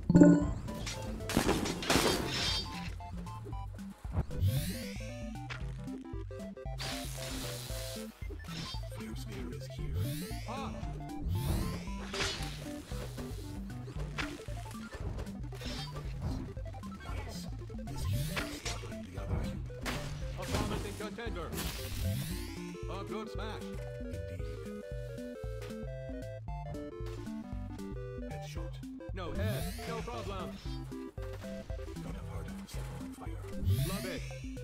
Flare spear is here. Ah! Nice. This human is slaughtering the other human. A promising contender. A good smash. Indeed. Headshot. No head, no problem. Got a part of set on fire. Love it.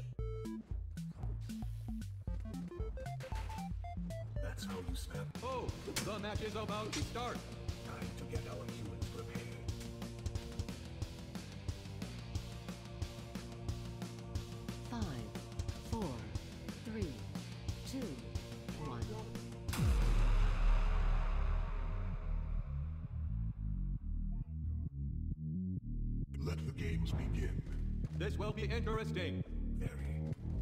That's how you snap. Oh, the match is about to start. Time to get our humans prepared. Five, four, three, two, one. Let the games begin. This will be interesting. Very.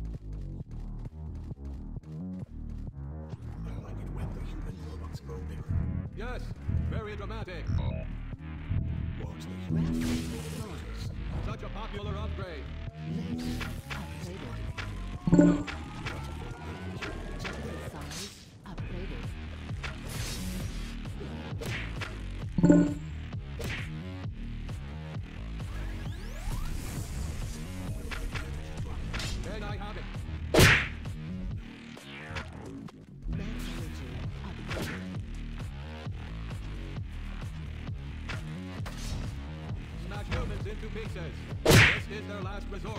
I like it when the human robots grow bigger. Yes, very dramatic. Watch the humans Rapid grow bigger. launch. Such a popular upgrade. Laser upgraded. Jet size upgraded. And I have it. Max energy upgraded. Smash humans into pieces. This is their last resort.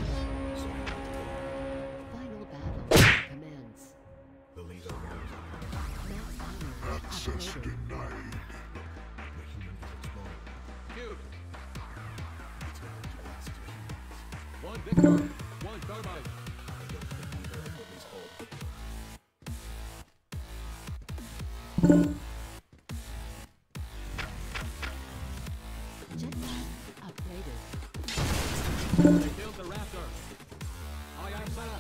Final battle commence. The laser rounds are Max armor access upgraded. denied. The human is exploring. Cute. It's going to last to humans. One victor. One thermite. I don't think either of them is home. Jetpack upgraded. They killed the raptor. I am sad.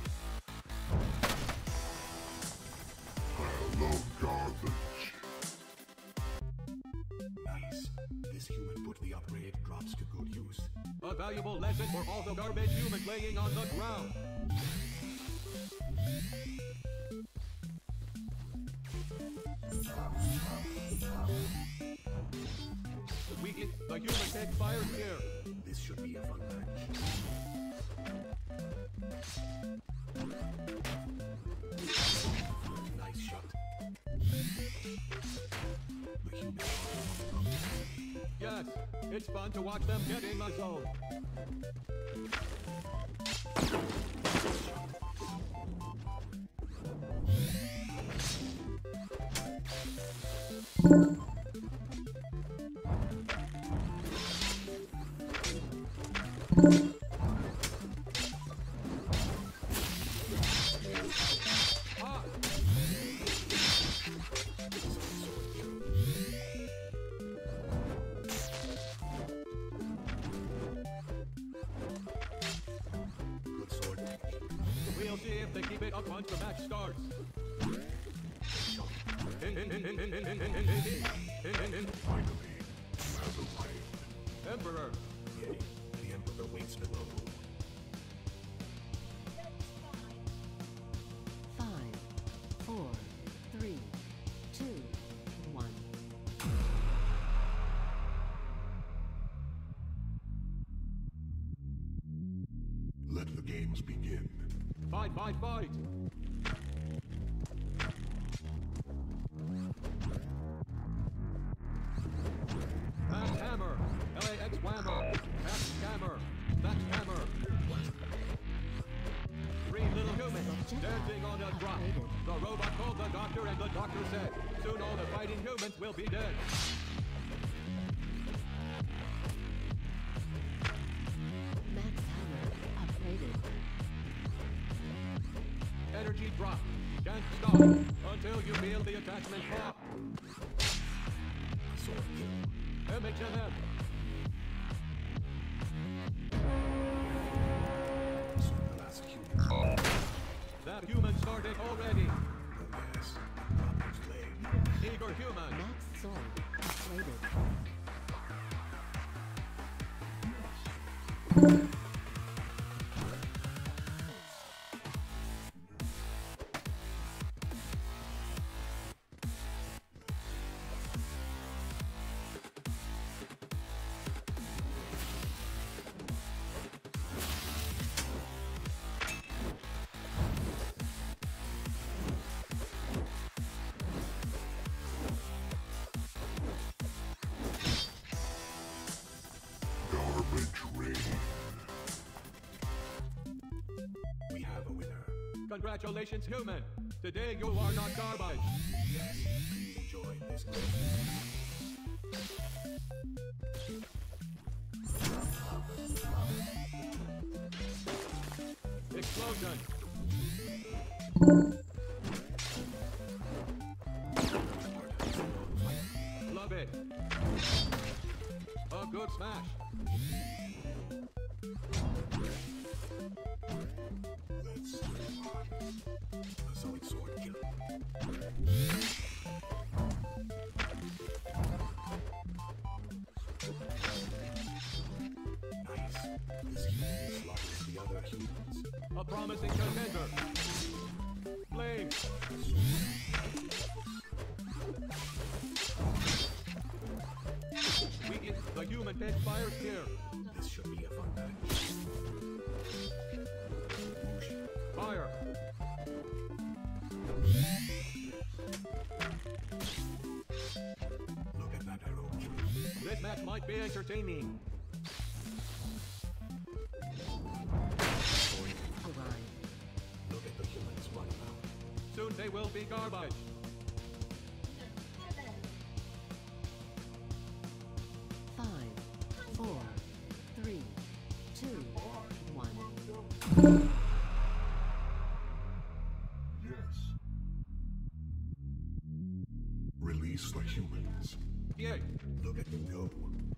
Hello, garbage. Nice. This human put the upgrade drops to good use. A valuable lesson for all the garbage humans laying on the ground. We get the human take fire here. This should be a fun match. Nice shot. The human. Yes, it's fun to watch them get in the zone. Ah! Good sword technique. We'll see if they keep it up once the match starts. Shot. In. Finally, you have arrived. Emperor. Yay, the Emperor waits below. Five, four, three, two, one. Let the games begin. Fight, fight, fight. Max Hammer. LAX Whammer. Max Scammer. Max Hammer. Three little humans dancing on a drop. The robot called the doctor and the doctor said, soon all the fighting humans will be dead. Max hammer upgraded. Energy drop. Can't stop until you feel the attachment pop. Sword kill. MHMM. Soon the last human. That human started already. Oh yes, Doctor's leg. Eager human. Max sword upgraded. Garbage rain. We have a winner. Congratulations, human. Today you are not garbage. Yes, please enjoy this game. Explosion. Love it. A good smash. Let's a solid sword kill. Nice. This human slaughters the other humans. A promising contender. Flame. The human dead fires here. This should be a fun match. Fire. Look at that arrow. This match might be entertaining. Arrive. Look at the humans running out. Soon they will be garbage. Five, four, three, two, one. Yes. Release the humans. Yay. Look at them go.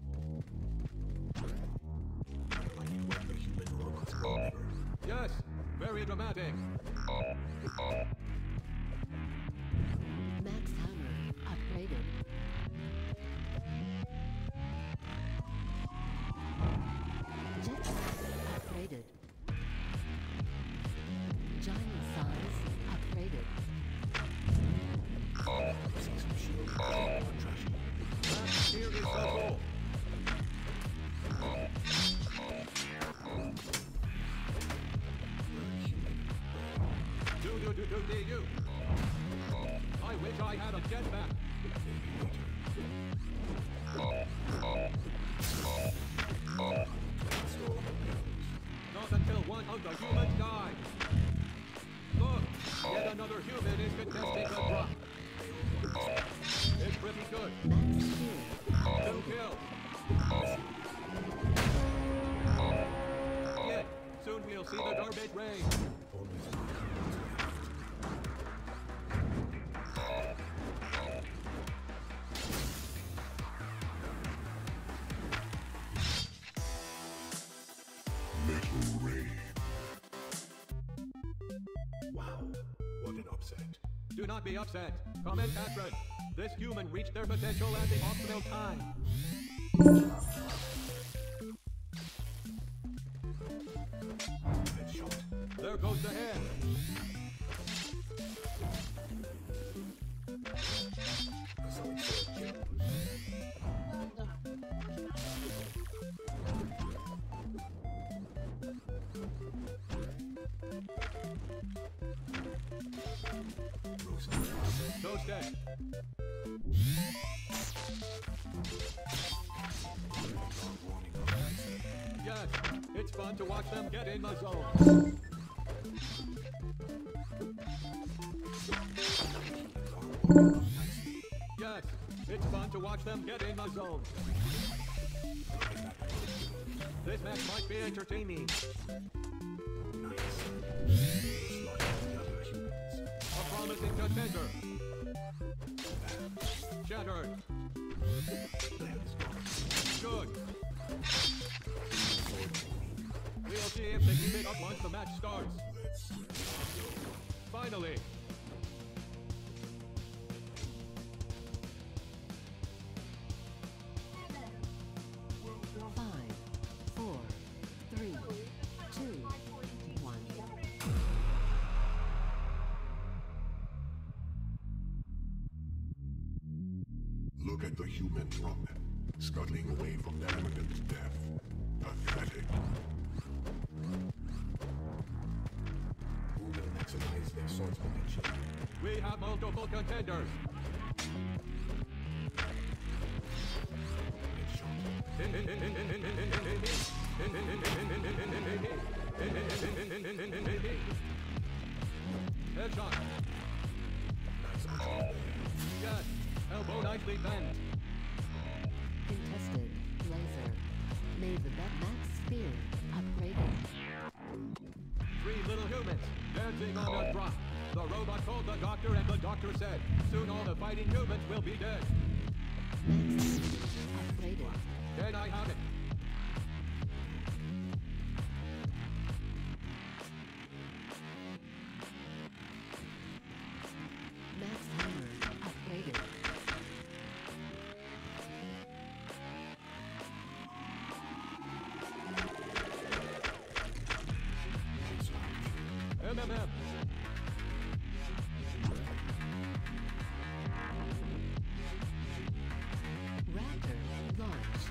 Like when the human robots go over. Yes. Very dramatic. Max Hammer upgraded. Jetpack upgraded. Giant size upgraded. See some shield. Trashy. That here is the goal. Do. I wish I had a jetpack. Not until one of the humans die. Look, yet another human is contesting the drop. It's pretty good. Max Skill. 2 kills. Yet, soon we'll see the garbage rain. Metal rain. Wow, what an upset. Do not be upset. Comment Catherine. This human reached their potential at the optimal time. Headshot. There goes the head. A solid sword kill. Roasted. Toasted. Yes, it's fun to watch them get in the zone. Yes, it's fun to watch them get in the zone. This match might be entertaining. A promising contender. Shattered. Good. We'll see if they keep it up once the match starts. Finally. Five, four, at the humans run them, scuttling away from their imminent death. Pathetic. Who will maximize their sword's potential? We have multiple contenders. Headshot. Yes, elbow nicely bent. Contested. Laser. May the Max Spear. Upgraded. Three little humans dancing on a drop. The robot called the doctor and the doctor said, soon all the fighting humans will be dead. Max Spear. Upgraded. Can I have it? Max Hammer. Upgraded. MMM. Raptor. Launch.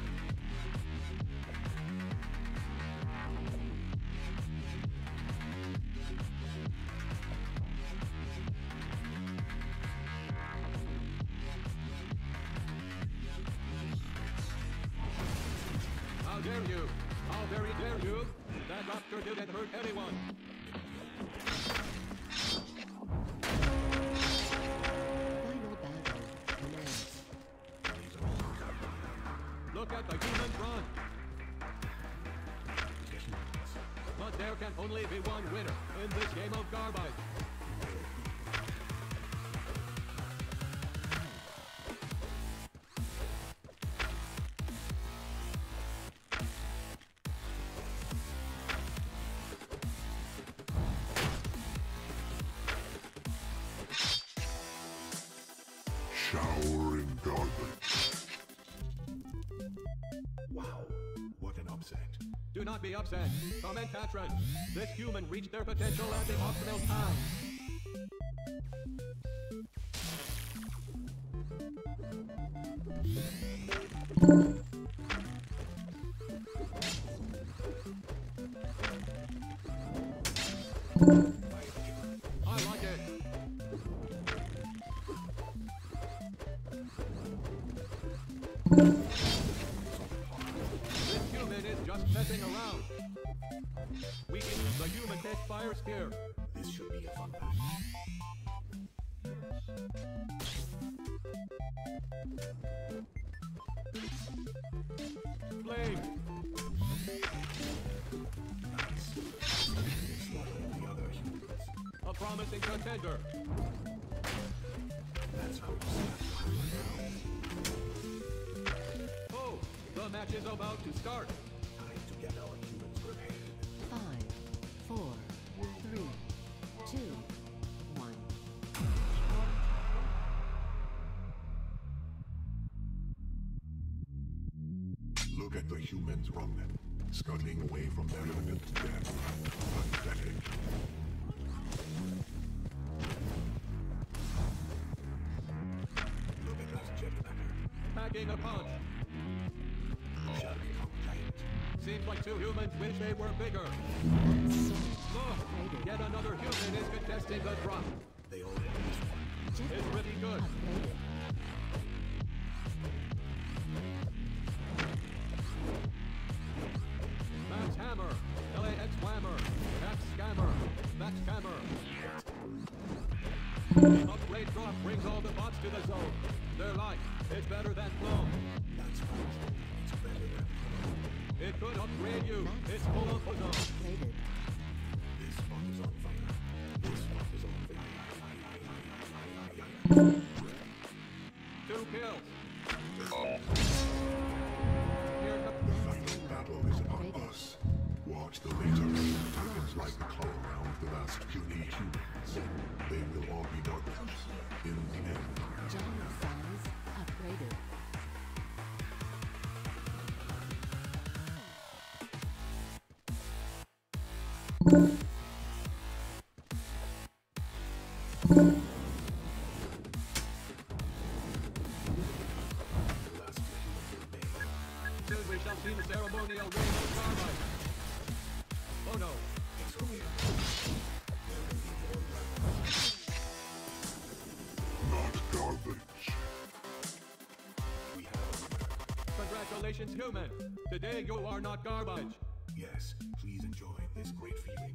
How dare you? How very dare you? That doctor didn't hurt anyone. Final battle. Commence. Look at the humans run. But there can only be one winner in this game of garbage. Shower in garbage. Wow, what an upset. Do not be upset. Commentatron, this human reached their potential at the optimal time. I like it. This human is just messing around. We can use the human hit fire spear. This should be a fun match. Flame. Slaughtering the other humans. A promising contender. That's how you snap. Oh, the match is about to start. Time to get our humans prepared. 5, 4, 3, 2, 1. Look at the humans run them, scuttling away from their imminent death. Pathetic. Look at that jetpacker. Packing a punch. Shall become giant. Seems like two humans wish they were bigger. Max Sword. Look, yet another human is contesting the drop. They all want this one. It's Jetpack. pretty good. Upgraded. Max Hammer, LAX Whammer, Max Scammer, Max Scammer. Upgrade drop brings all the bots to the zone. Their life is better than flow. That's right. It's better than It could upgrade you. Max It's full of ozone. Upgraded. this spot is on fire. This spot is on fire. 2 kills. The final battle is upon us. Watch the laser dragons like the claw around the last puny humans. They will all be darkened in the end. Giant size. Upgraded. we shall see the ceremonial rain of carbide. Oh no. Not garbage. Congratulations, human. Today you are not garbage. Yes, please enjoy this great feeling.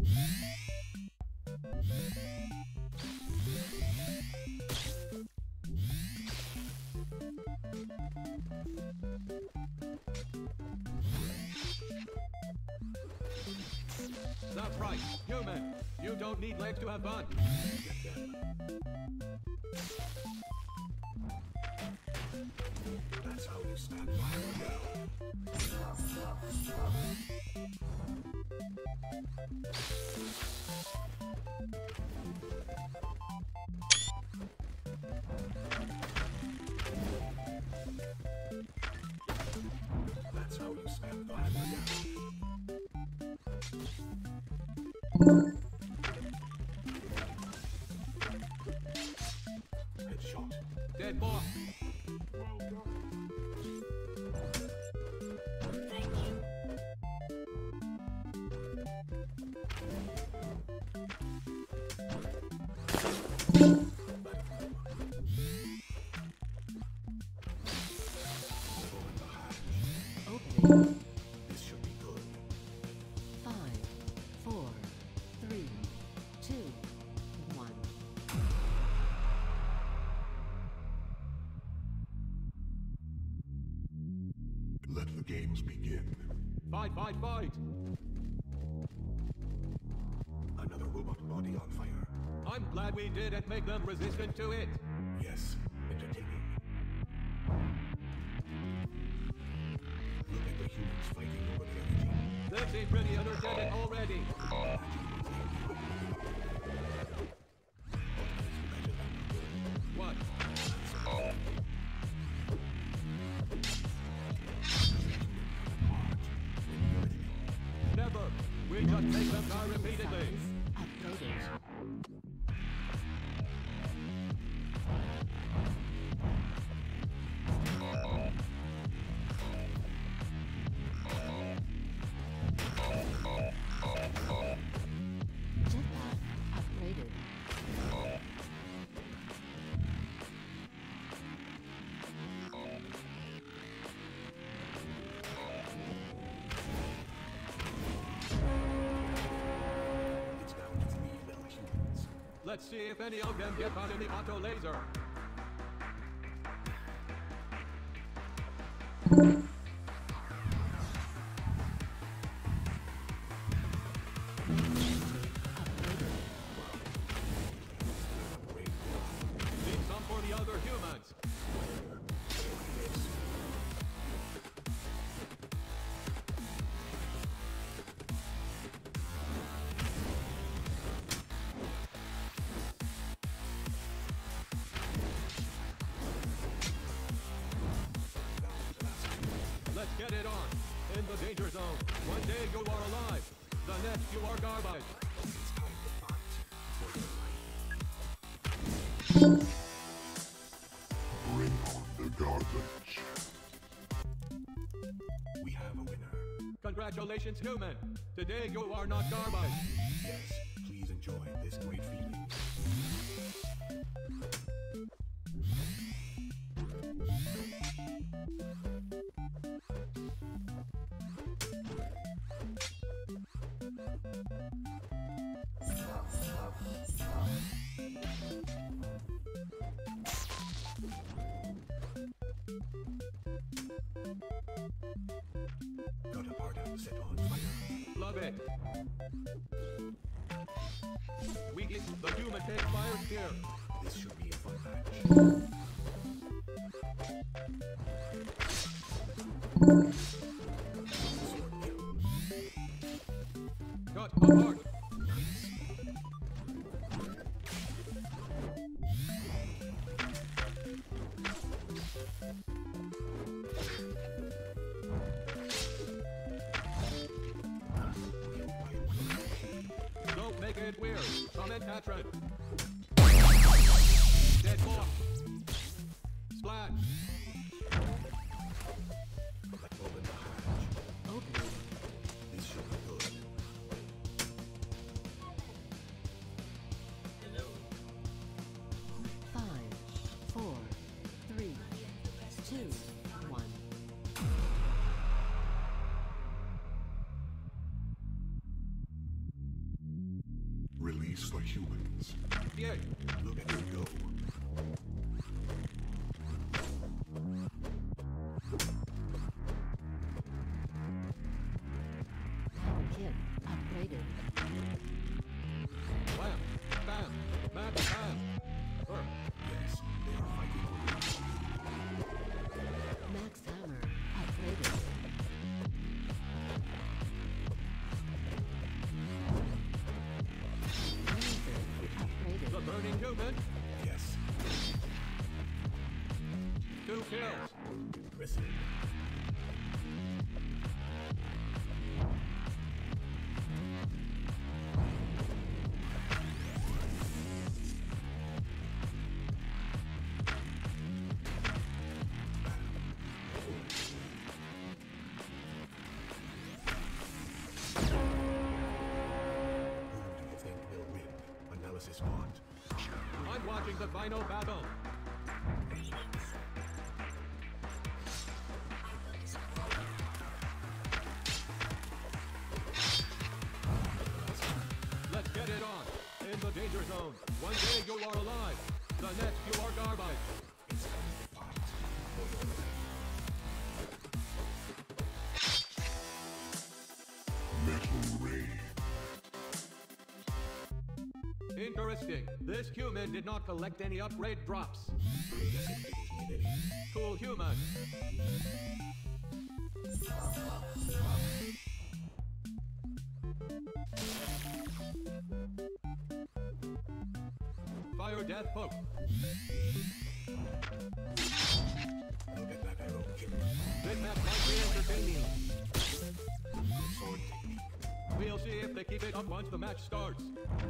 That's right, human. You don't need legs to have fun. That's how you stand by now. That's how you stand by now. Headshot. Dead boss. Opening. This should be good. 5, 4, 3, 2, 1. Let the games begin. Fight, fight, fight. Another robot body on fire. I'm glad we didn't make them resistant to it. Yes, entertaining. Look at the humans fighting over the energy. They seem pretty energetic already. What? Never. We just make them die repeatedly. Upgraded. Jetpack upgraded. It's down to 3 little humans. Let's see if any of them get out of the auto laser. Need some for the other humans. Let's get it on. In the danger zone. One day you are alive. The next you are garbage. It's time to fight for your life. Bring on the garbage. We have a winner. Congratulations, human. Today you are not garbage. Yes, please enjoy this great feeling. Got a part set on fire. Love it. We get the human take fire here. This should be a fun match. Sword kill. Cut apart. Don't make it weird. Comment Katrin. Dead boss. Splat. Let's open the hatch. Opening. This should be good. Five, four, three, two, one. Release the humans. Yay! Look at him go. Power kit upgraded. Bam! Bam! Bam! Bam! Yes, they are fighting over us. Max hammer upgraded. Laser upgraded. The burning human. Yes, 2 kills. impressive. Who do you think will win? Analysis part. I'm watching the final battle. Let's get it on. In the danger zone. One day you are alive. The next you are garbage. It's time to fight. Metal Ray. Interesting. This human did not collect any upgrade drops. Cool human. Fire death poke. Look at that arrow kick. This match might be entertaining. Sword technique. We'll see if they keep it up once the match starts.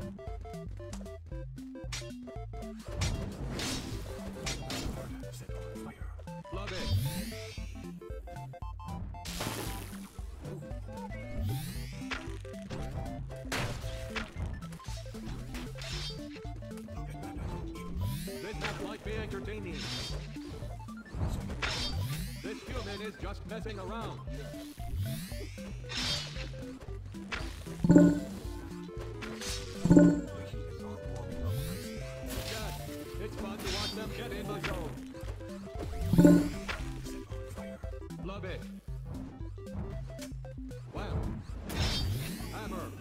Set on fire. Love it. Look at that arrow kick. This match might be entertaining. This human is just messing around. The humans are warming up nicely. Yes, it's fun to watch them get in the zone. Set on fire. Love it. Wow. Hammer.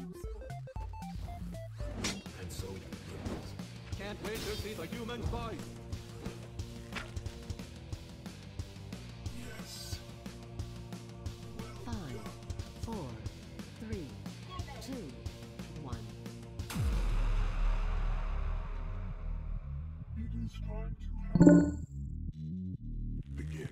And so it begins. Can't wait to see the humans fight. Yes. Five, four, three, two, one. It is time to begin.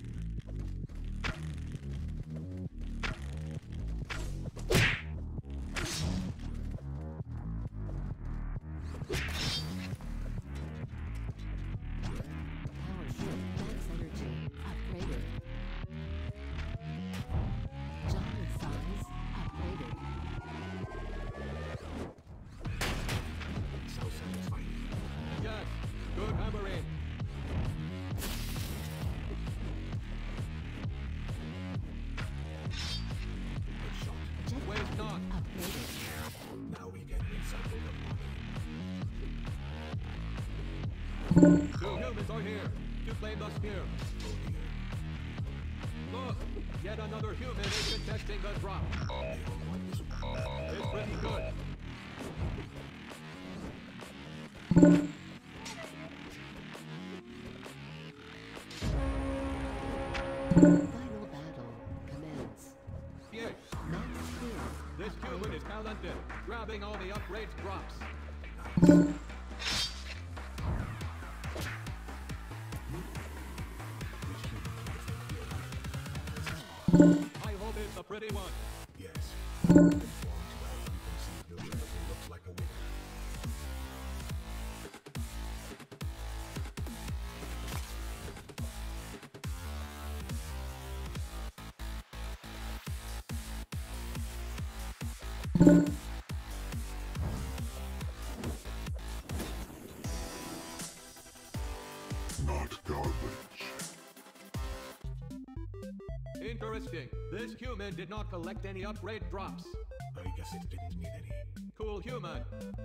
Power kit max energy upgraded. Giant size upgraded. So satisfying. Yes, good hammering. Good shot. Jet Waste not. upgraded. Now we can recycle the body. 2 humans are here to claim the spear. Oh dear. Look, yet another human is contesting the drop. They all want this one. It's pretty good. Final battle commence. Yes, Max speed this human is talented, grabbing all the upgrades drops. I hope it's a pretty one. Yes. Conform to our preconceived notion of who looks like a winner. Not garbage. Interesting. This human did not collect any upgrade drops. I guess it didn't need any. Cool human.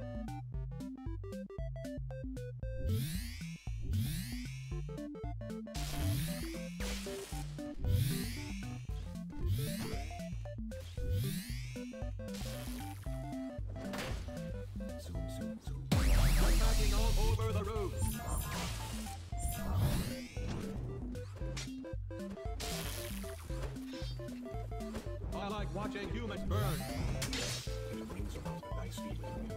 Zoom, zoom, zoom. Attacking all over the room. I like watching humans burn. It brings about a nice feeling.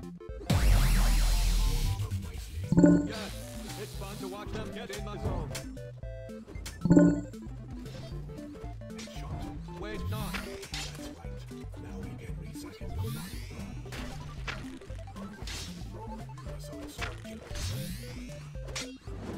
Yes, it's fun to watch them get in the zone. Headshot. Wait not. That's right. Now we can recycle your body. So it's sword killer.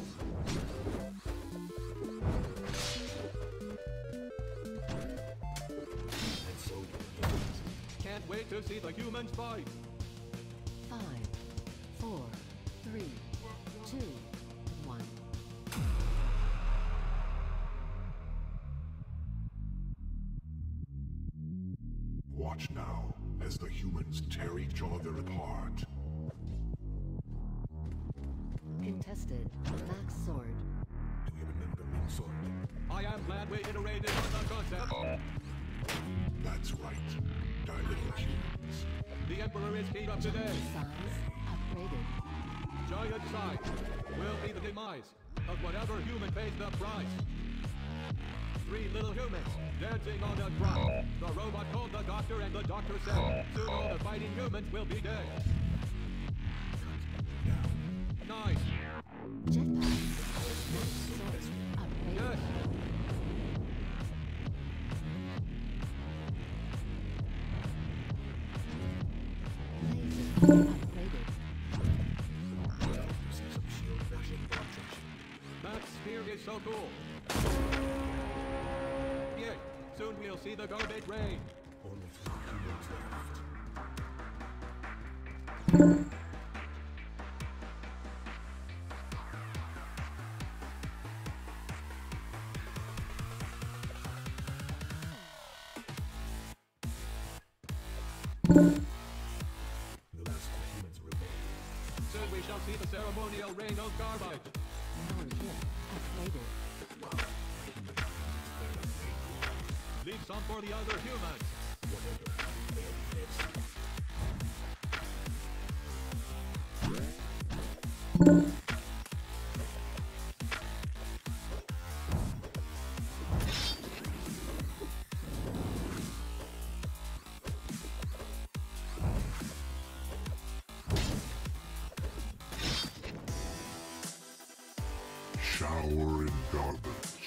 And so do the humans. Can't wait to see the humans fight. 5, 4, 3, 2, 1. Watch now as the humans tear each other apart. Contested. Max Sword. Do you remember Min Sword? I am glad we iterated on the concept. That's right. Dilittle humans. The Emperor is keyed up today. Size upgraded. Giant size will be the demise of whatever human pays the price. 3 little humans dancing on the ground. The robot called the doctor and the doctor said, soon all the fighting humans will be dead. Nice. Jetpack. Max Sword upgraded. Yes. Laser upgraded. You see some shield bashing penetration. That spear is so cool. Yeah, soon we'll see the garbage rain. Only 3 humans left. The last 2 humans remain. Soon we shall see the ceremonial rain of garbage. Power hit upgraded. Leave some for the other humans. Whatever. They'll be dead soon. Shower in garbage.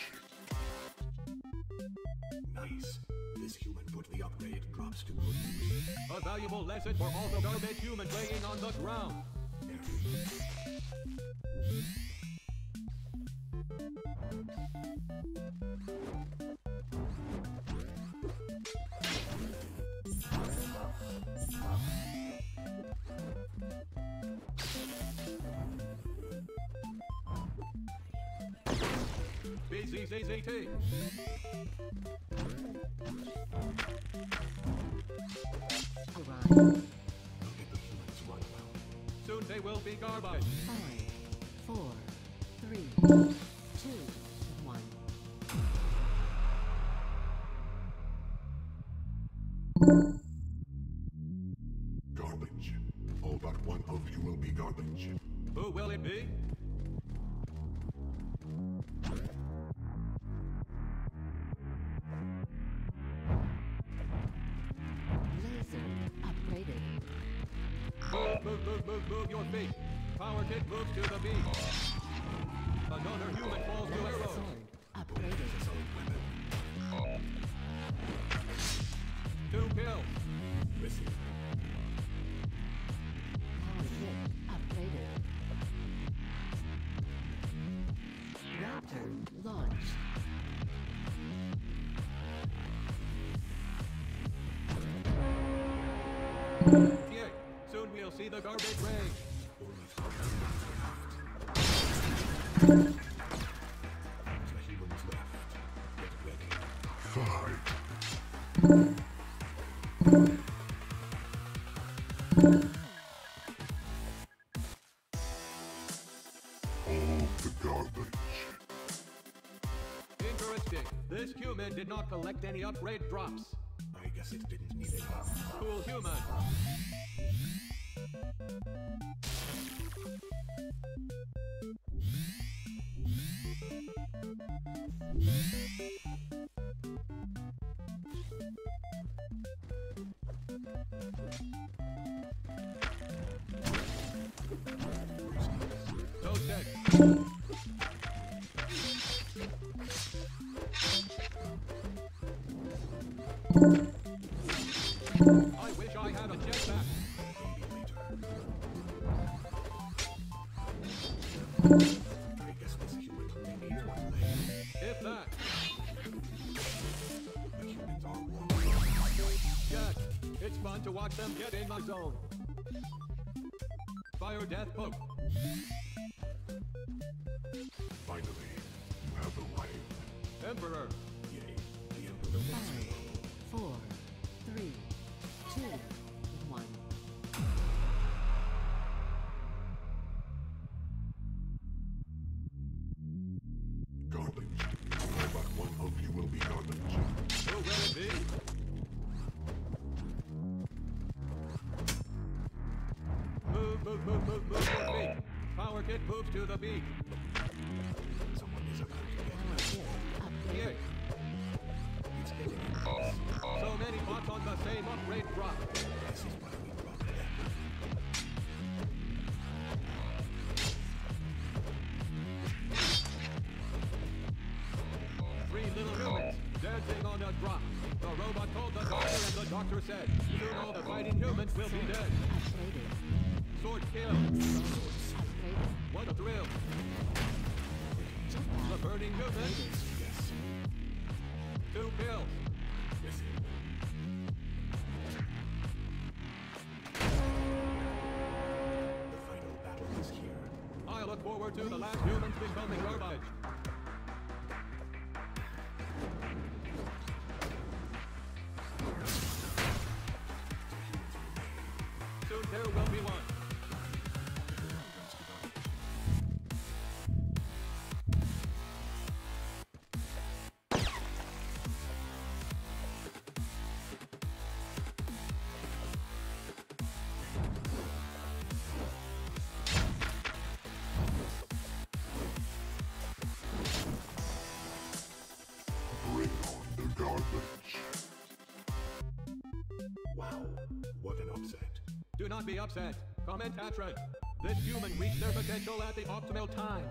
Nice. This human put the upgrade drops to good use. A valuable lesson for all the garbage humans laying on the ground. BZZZT. Arrive. Look at the humans run around. Soon they will be garbage. 5, 4, 3, 2, 1. Garbage. All but one of you will be garbage. Who will it be? Laser upgraded. Move your feet. Power kit moves to the beat. Another human falls to Max arrows. Sword upgraded. 2 kills. Receive. Power hit upgraded. Raptor launch. Here, soon we'll see the garbage rain. Only 5 humans left. The humans left. Get ready. Fight. All the garbage. Interesting. This human did not collect any upgrade drops. I guess it didn't need it. Cool human. Toasted. I wish I had a jetpack. I guess this human only needs one leg. If that. The humans are one. Yes, it's fun to watch them get in my zone. Fire death poke. Finally, you have arrived. Emperor. Yay, the Emperor wins. 5, 4, 3, 2, 1. Garbage. All but one of you will be garbage. Who will it be? Move, move, move, move, move, move, beak. Power kit moves to the beak. Someone is about to get Power kit Here. upgraded. It's getting in. So many bots on the same upgrade drop. This is why we brought them. Three little humans dancing on a drop. The robot told the doctor and the doctor said, soon all the fighting humans will be dead. Upgraded. Sword kill. Upgraded. What a thrill. The Jetpack. burning humans. Yes. 2 kills. Yes. The final battle is here. I look forward to the last humans becoming garbage. Soon there will be one. Bring on the garbage. Wow, what an upset. Do not be upset. Commentatron. This human reached their potential at the optimal time.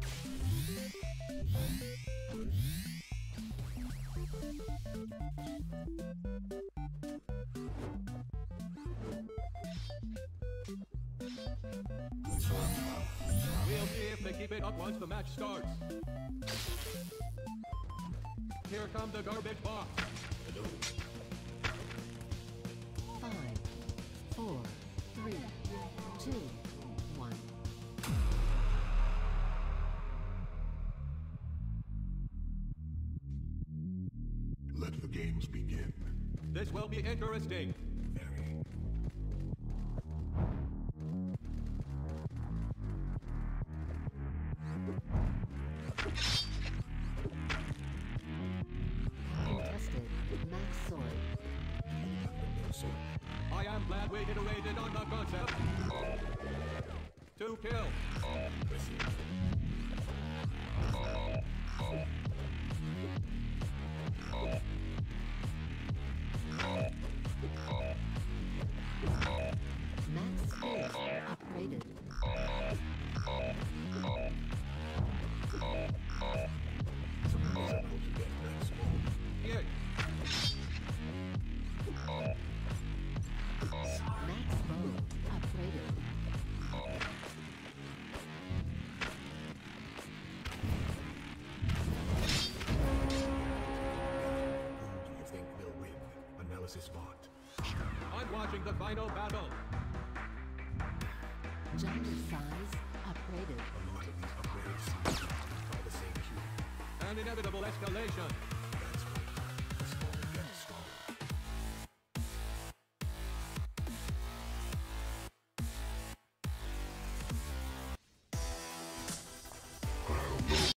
We'll see if they keep it up once the match starts. Here come the garbage box. 5, 4, 3, 2, 1. Let the games begin. This will be interesting. Very. Contested. Max Sword. I am glad we iterated on the concept. 2 kills. Max Spirit upgraded. Here. Max Bow upgraded. watching the final battle. Giant size upgraded. A lot of these upgrades seem to be by the same human. An inevitable escalation.